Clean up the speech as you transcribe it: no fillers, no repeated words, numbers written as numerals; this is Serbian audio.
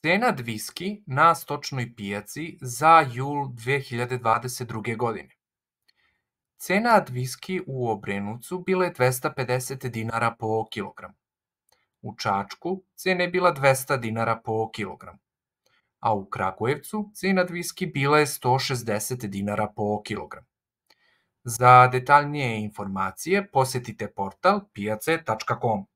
Cena viski na stočnoj pijaci za jul 2022. godine. Cena viski u Obrenovcu bila je 250 dinara po kilogramu. U Čačku cena je bila 200 dinara po kilogramu, a u Kragujevcu cena viski bila je 160 dinara po kilogramu. Za detaljnije informacije posetite portal pijace.com.